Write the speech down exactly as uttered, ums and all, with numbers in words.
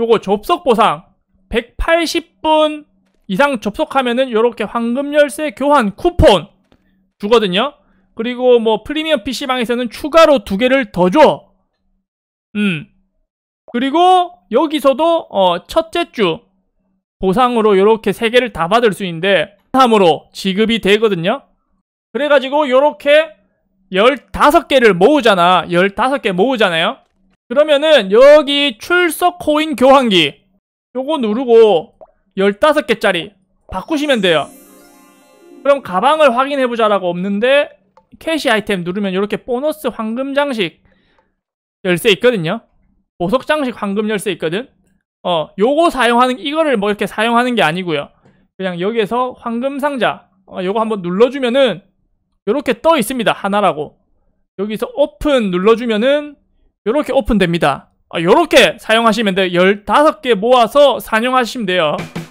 요거 접속 보상 백팔십 분 이상 접속하면은 요렇게 황금 열쇠 교환 쿠폰 주거든요. 그리고 뭐 프리미엄 피씨방에서는 추가로 두 개를 더 줘. 음. 그리고 여기서도 어 첫째 주 보상으로 요렇게 세 개를 다 받을 수 있는데 함으로 지급이 되거든요. 그래가지고 요렇게 열다섯 개를 모으잖아. 열다섯 개 모으잖아요. 그러면은 여기 출석 코인 교환기 요거 누르고 열다섯 개짜리 바꾸시면 돼요. 그럼 가방을 확인해보자라고 없는데 캐시 아이템 누르면 이렇게 보너스 황금 장식 열쇠 있거든요. 보석 장식 황금 열쇠 있거든. 어 요거 사용하는 이거를 뭐 이렇게 사용하는 게 아니고요. 그냥 여기에서 황금 상자 어, 요거 한번 눌러주면은 요렇게 떠 있습니다. 하나라고. 여기서 오픈 눌러주면은 요렇게 오픈됩니다. 어, 요렇게 사용하시면 돼요. 열다섯 개 모아서 사용하시면 돼요.